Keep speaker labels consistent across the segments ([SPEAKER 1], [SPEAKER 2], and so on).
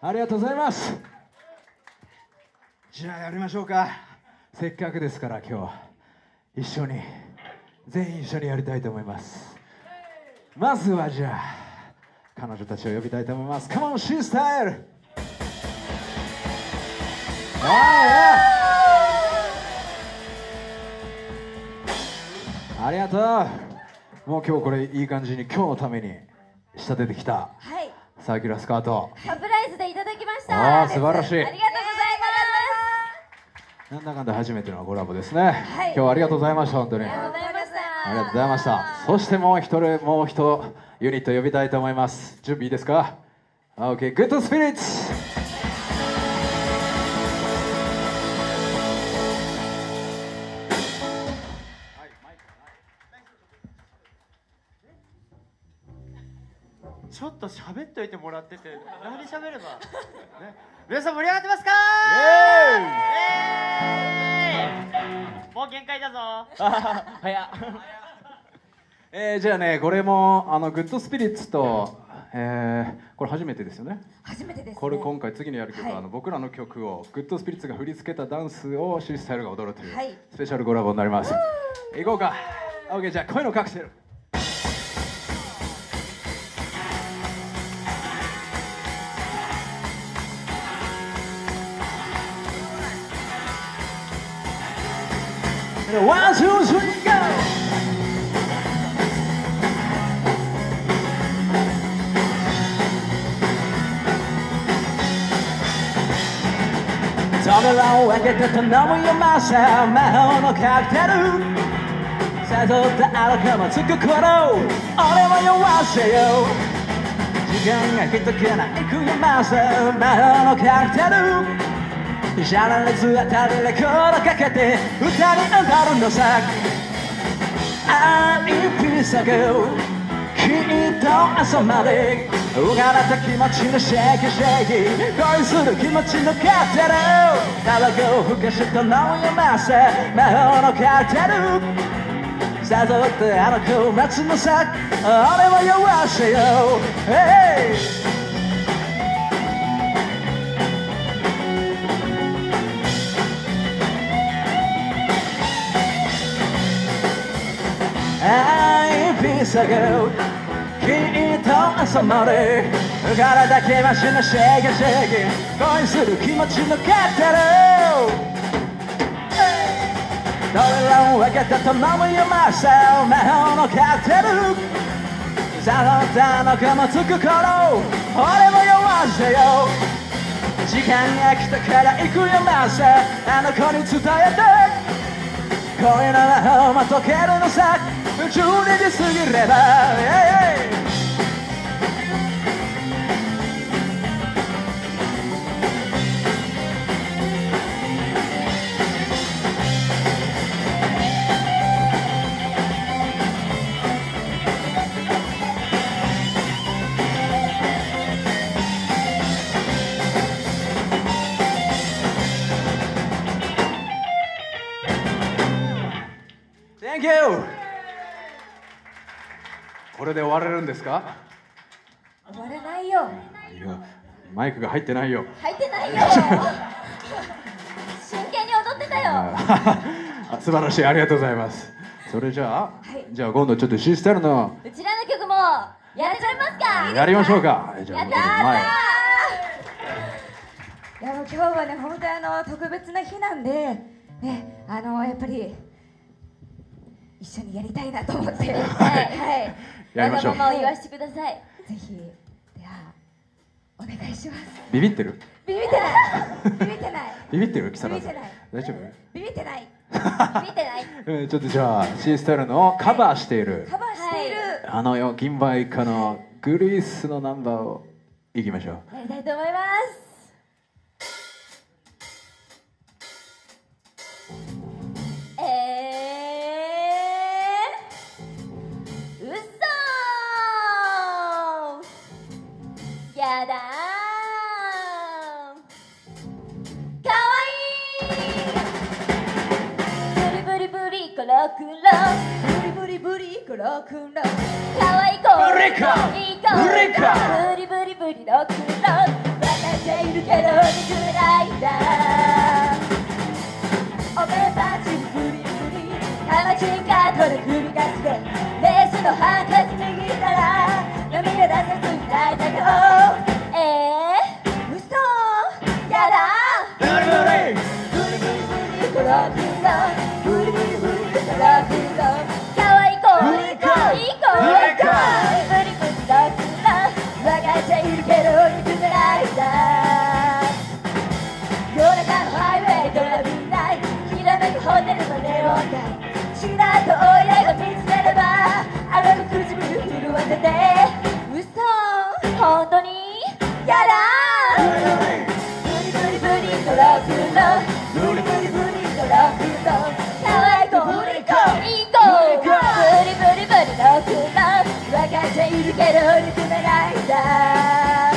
[SPEAKER 1] ありがとうございます。じゃあやりましょうか。せっかくですから今日一緒に全員一緒にやりたいと思います。まずはじゃあ彼女たちを呼びたいと思います。 Come on She-Style。 ありがとう。もう今日これいい感じに今日のために仕立ててきた、
[SPEAKER 2] はい、
[SPEAKER 1] サーキュラースカート
[SPEAKER 2] サプライズでいただきました。
[SPEAKER 1] 素晴らしい。
[SPEAKER 2] ありがとうございます。
[SPEAKER 1] なんだかんだ初めてのコラボですね、
[SPEAKER 2] はい、
[SPEAKER 1] 今日はありがとうございました。本当に
[SPEAKER 2] ありがとうございました。
[SPEAKER 1] ありがとうございました。そしてもう一ユニット呼びたいと思います。準備いいですか？ OK、 グッドスピリッツ。
[SPEAKER 3] ちょっと喋っといてもらってて、何喋れば、ね、皆さん盛り上がってますか？もう限界だぞ。早っ。
[SPEAKER 1] じゃあね、これもグッドスピリッツと、これ初めてですよね。
[SPEAKER 2] 初めてですね。
[SPEAKER 1] これ今回次にやる曲は、僕らの曲をグッドスピリッツが振り付けたダンスをShe-Styleが踊るという、スペシャルコラボになります。行こうか。 OK、 じゃあ声のカクテル。One, two, three, go! Turn around and get to know you myself. 魔法のカクテル誘ったあの子もつく頃俺も酔わせよう。時間が一気な行くよまさ魔法のカクテルシャラレズあたりレコードかけて二人踊るのさ。愛ピサグきっと朝まで浮かれた気持ちのシェイキシェイキ恋する気持ちのカクテルタバコをふかして飲むよまさ魔法のカクテル誘ってあの子を待つのさ俺も酔わせよう、hey!愛ピサグきっと朝まで体気持ちのシェイキシェイキ恋する気持ちのカクテルどれらを分けたと飲むよまさ魔法のカクテル誘ったの子もつく頃俺も酔わせよう。時間が来たから行くよまさあの子に伝えて恋の魔法も解けるのさ12時過ぎれば、Thank you! これで終われるんですか？
[SPEAKER 2] 終われないよ。
[SPEAKER 1] いや、マイクが入ってないよ。
[SPEAKER 2] 入ってないよ。真剣に踊ってたよ。
[SPEAKER 1] 素晴らしい、ありがとうございます。それじゃあ、じゃあ今度ちょっとShe-Styleの
[SPEAKER 2] うちらの曲もやっちゃいますか？
[SPEAKER 1] やりましょうか。じゃあ
[SPEAKER 2] やったー。いやもう今日はね本当に特別な日なんでねやっぱり一緒にやりたいなと思って、はい
[SPEAKER 1] やりましょう。
[SPEAKER 2] わがままを言わせてください。ぜひではお願いします。
[SPEAKER 1] ビビってる？
[SPEAKER 2] ビビってないビビってない
[SPEAKER 1] ビビってる？木更津。
[SPEAKER 2] ビビってない
[SPEAKER 1] 大丈夫？
[SPEAKER 2] ビビってないビビってない
[SPEAKER 1] ちょっとじゃあShe-Styleのカバーしている、
[SPEAKER 2] カバーしている
[SPEAKER 1] 銀バイカのグリースのナンバーをいきましょう。
[SPEAKER 2] やりたいと思います。やだかわいいブリブリブリコロクロブリブリブリコロクロかわいい子
[SPEAKER 1] ブリカ
[SPEAKER 2] いい子
[SPEAKER 1] ブリカ
[SPEAKER 2] ブリブリブリロクロ私ているけど憎めないんだ。おめえたちブリブリ玉チンカートで首がつけレースのハンカチ握ったら涙出せずに泣いたけど嘘やだブリブリブリブリブリトラクラブリブリブリトラクラかわいい子いい子いい子ブリブリトラクラ分かっているけど憎めないんだ。夜中のハイウェイドラビーナイトひらめくホテルのネオン街ちらっとおいらが見つめればあの子唇震わせて嘘本当にやだブリブリブリトラクロブリブリブリトラクロかわいい子ブリコいい子ブリブリブリトクロ分かっているけど憎めないんだ。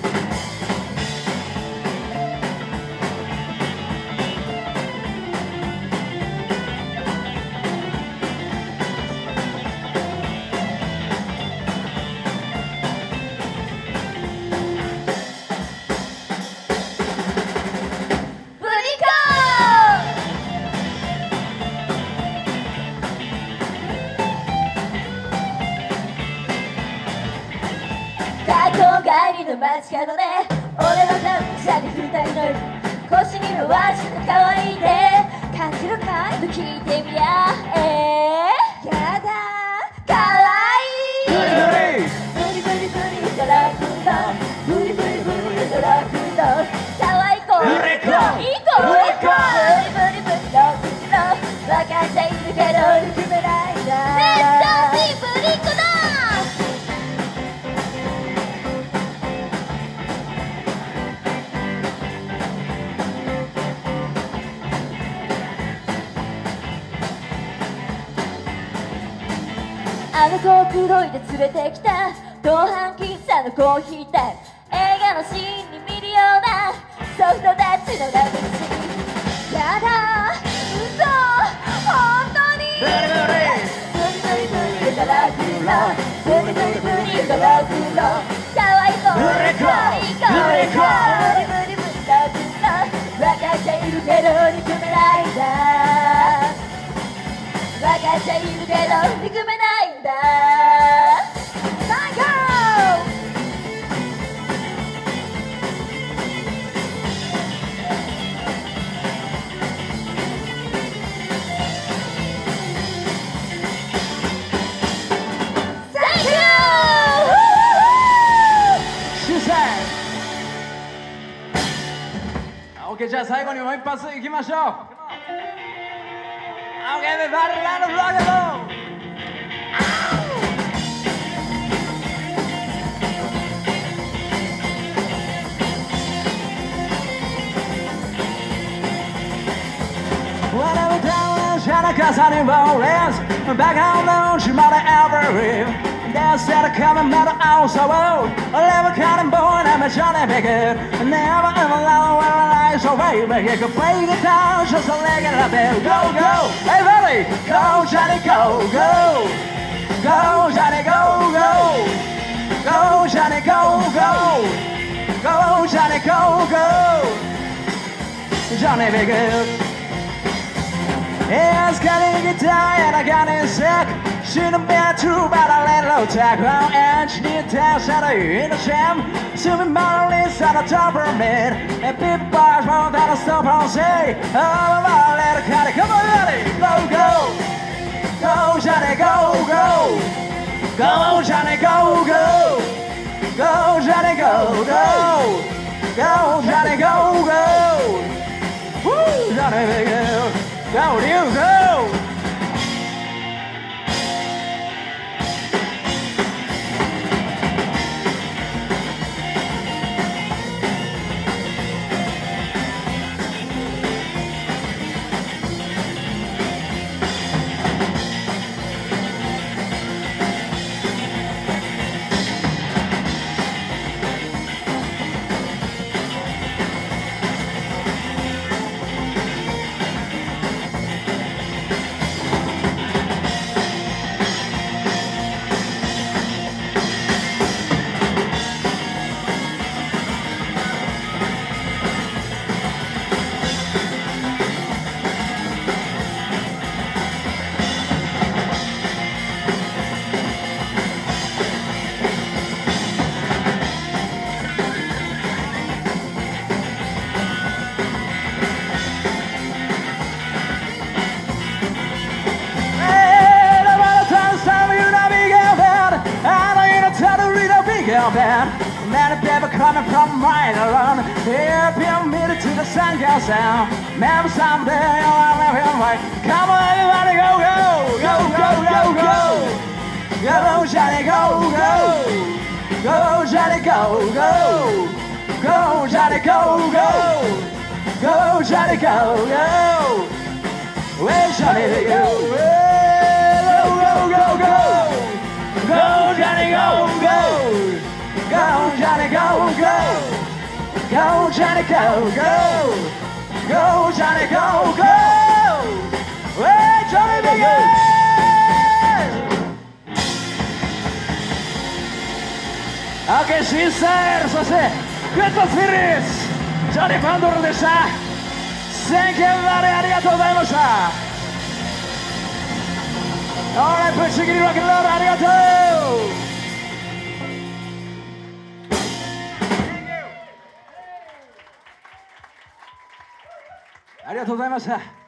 [SPEAKER 2] 帰りの街角で俺のダン車に二人乗る腰に回して可愛いね感じるかと聞いてみややだ可愛いブリブリブリトラクロブリブリブリトラクロ可愛い子いい子ブリブリブリトラクロ分かっているけど憎めないんだ。めっちゃいいブリッコだあの子を口説いて連れてきた同伴喫茶のコーヒータイム映画のシーンに見るようなソフトタッチのラブシーンやだ嘘本当にブリブリブリトラクロブリブリブリトラクロかわいい子いい子ブリブリブリトラクロ分かっているけど憎めないんだ。分かっているけど憎めないんだ。
[SPEAKER 1] OK じゃあ最後にもう一発いきましょう。OK everybody let us rock and roll。Whenever down in Santa Casa ni Boles Back on the Shima de Avery They said a coming matter also Never cutting boy and I'm a Johnny Bigot Never ever long when I lie so baby You can play guitar just a leg and a bell Go, go, hey buddy Go Johnny, go, go Go Johnny, go, go Go Johnny, go, go Go Johnny, go, go Johnny Bigot It's getting guitar and I got it sick Shouldn't be true but I let it low tech Round engineer test at in the jam Zooming models at the top of it And big bars more than a stop on say Oh my let it cut it Come on Johnny Go go Go Johnny go go Go Johnny go go Go Johnny go go Go Johnny go go Woo Johnny go Go, you go!
[SPEAKER 2] 「
[SPEAKER 1] coming from right around. If you meet it to the sun goes down, maybe someday you'll have him right. Come on, everybody, go, go, go, go, go, go. Go, Johnny, go, go. Go, Johnny, go, go. Go, Johnny, go, go. Go, Johnny, go, go. Where's Johnny to go? Go, go, go, go. Go, Johnny, go, go. Go, Johnny, go, go. Go, Johnny, go, go. Go, Johnny, go, go. Where's Johnny to go? Okay, sisters,そしてグッドスピリッツジョニー・パンドルでした。Thank you everybody、ありがとうございました。Alright、ぶっちぎりロックンロールありがとう。ありがとうございました。